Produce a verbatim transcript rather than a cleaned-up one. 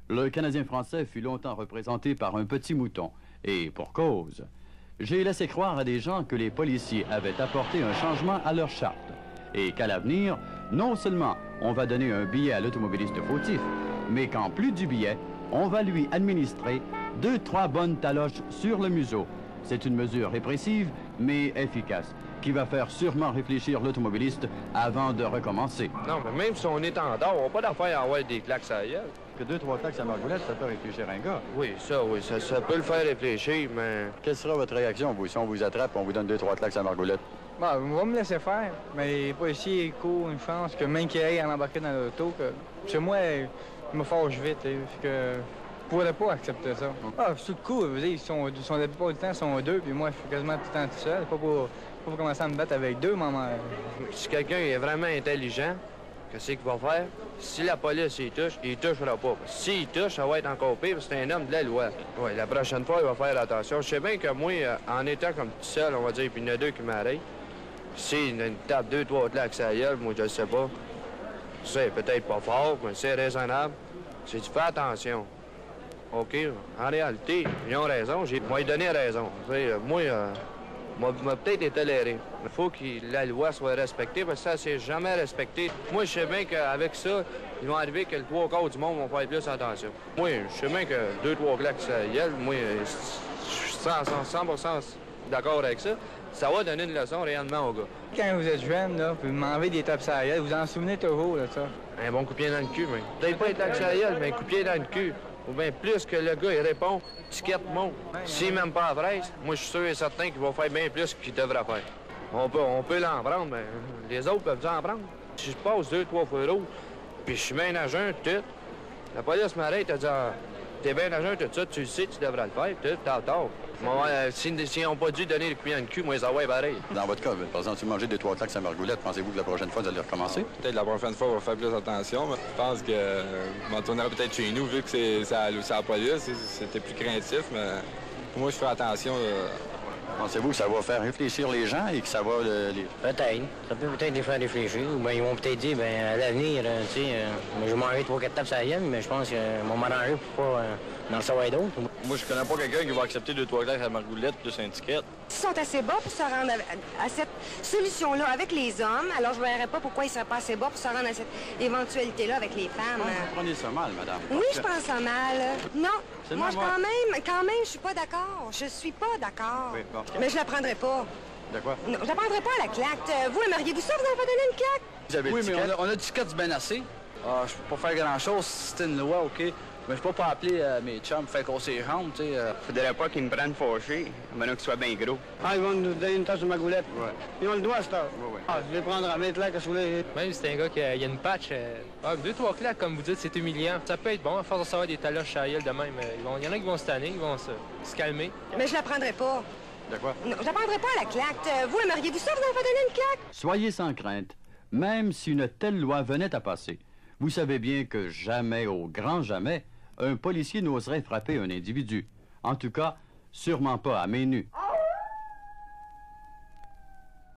Le Canadien français fut longtemps représenté par un petit mouton, et pour cause. J'ai laissé croire à des gens que les policiers avaient apporté un changement à leur charte, et qu'à l'avenir, non seulement on va donner un billet à l'automobiliste fautif, mais qu'en plus du billet, on va lui administrer deux, trois bonnes taloches sur le museau. C'est une mesure répressive, mais efficace, qui va faire sûrement réfléchir l'automobiliste avant de recommencer. Non, mais même si on est en dehors, on n'a pas d'affaire à avoir des claques à la gueule. Que deux, trois claques à margoulette, ça peut réfléchir un gars. Oui, ça, oui, ça, ça peut le faire réfléchir, mais... Quelle sera votre réaction, vous, si on vous attrape et on vous donne deux, trois claques à margoulette? Bon, on va me laisser faire, mais pas ici, court une chance que même qu'il aille en embarquer dans l'auto, que chez moi, il me fâche vite, et que je pourrais pas accepter ça. Ah, sur le coup, vous ils sont, ils sont la plupart du temps, ils sont deux, puis moi, je suis quasiment tout le temps tout seul. Pas pour, pas pour commencer à me battre avec deux, maman. Si quelqu'un est vraiment intelligent, qu'est-ce qu'il va faire? Si la police il touche, il touchera pas. S'il touche, ça va être encore pire, parce que c'est un homme de la loi. Oui, la prochaine fois, il va faire attention. Je sais bien que moi, en étant comme tout seul, on va dire, puis il y en a deux qui m'arrêtent. S'il me tape deux, trois claques sur la gueule, moi, je ne sais pas. C'est peut-être pas fort, mais c'est raisonnable. C'est tu fais attention. OK, en réalité, ils ont raison. J'ai moi donné raison. T'sais, moi, euh, m'a peut-être été toléré. Il faut que la loi soit respectée, parce que ça, c'est jamais respecté. Moi, je sais bien qu'avec ça, ils vont arriver que le trois quarts du monde vont faire plus attention. Moi, je sais bien que deux, trois claques sur la gueule, moi, je suis cent pour cent d'accord avec ça. Ça va donner une leçon réellement aux gars. Quand vous êtes jeune, là, puis vous m'enlevez des tapes sur la gueule, vous en souvenez toujours, là, ça. Un bon coup de pied dans le cul, mais peut-être pas être tape sur la gueule, mais un coup de pied dans le cul. Ou bien plus que le gars, il répond, ticket monte. S'il m'aime pas à la fraise, moi, je suis sûr et certain qu'il va faire bien plus qu'il devrait faire. On peut, on peut l'en prendre, mais les autres peuvent en prendre. Si je passe deux, trois fois rouges, puis je suis bien à jeun, tout, la police m'arrête et dit, ah, t'es bien à jeun, tout ça, tu le sais, tu devrais le faire, tout, t'as tort. Moi, euh, s'ils si n'ont pas dû donner le coup dans le cul, moi, ça va être pareil. Dans votre cas, par exemple, si vous mangez deux, trois claques à margoulette, pensez-vous que la prochaine fois, vous allez recommencer? Peut-être la prochaine fois, on va faire plus attention, mais je pense que euh, je m'en tournerai peut-être chez nous, vu que c'est ça la police, c'était plus craintif, mais pour moi, je fais attention. Euh... Pensez-vous que ça va faire réfléchir les gens et que ça va euh, les... Peut-être. Ça peut peut-être les faire réfléchir. Ou bien ils vont peut-être dire, bien, à l'avenir, euh, tu sais, euh, je vais manger trois, quatre tapes sur la gueule, mais je pense qu'ils euh, vont m'arranger pour pas euh, en recevoir d'autres. Moi, je connais pas quelqu'un qui va accepter deux, trois claques à margoulette plus un ticket. Ils sont assez bas pour se rendre à, à cette solution-là avec les hommes, alors je ne verrais pas pourquoi ils ne seraient pas assez bas pour se rendre à cette éventualité-là avec les femmes. Ouais, vous prenez ça mal, madame. Oui, je pense ça mal. Non, moi, je, moi. quand même, quand même, je suis pas d'accord. Je suis pas d'accord. Oui, bon. Mais je la prendrai pas. De quoi? Non, je la prendrai pas, la claque. Euh, vous, aimeriez-vous ça? Vous n'avez pas donné une claque? Vous avez Oui, le mais ticket? on a, on a du ticket bien assez. Ah, je peux pas faire grand-chose si c'était une loi, OK? Mais je peux pas appeler euh, mes chums, faire qu'on s'y jambes, tu sais. Euh... Faudrait pas qu'ils me prennent fâché, maintenant qu'il soit bien gros. Ah, ils vont nous donner une tasse de margoulette. Ouais. Ils ont le doigt, à cette heure. Ouais, ouais. Ah, je vais prendre à mettre là, que je voulais. Même si c'est un gars qui a, il a une patch, euh, ah, deux, trois claques, comme vous dites, c'est humiliant. Ça peut être bon, à force de savoir des taloches à la gueule de même. Il y en a qui vont se tanner, ils vont se, se calmer. Mais je la prendrai pas. De quoi? Non, je la prendrai pas, la claque. Euh, vous, aimeriez-vous ça? Vous n'avez pas donné une claque? Soyez sans crainte. Même si une telle loi venait à passer, vous savez bien que jamais, au grand jamais, un policier n'oserait frapper un individu. En tout cas, sûrement pas à main nue.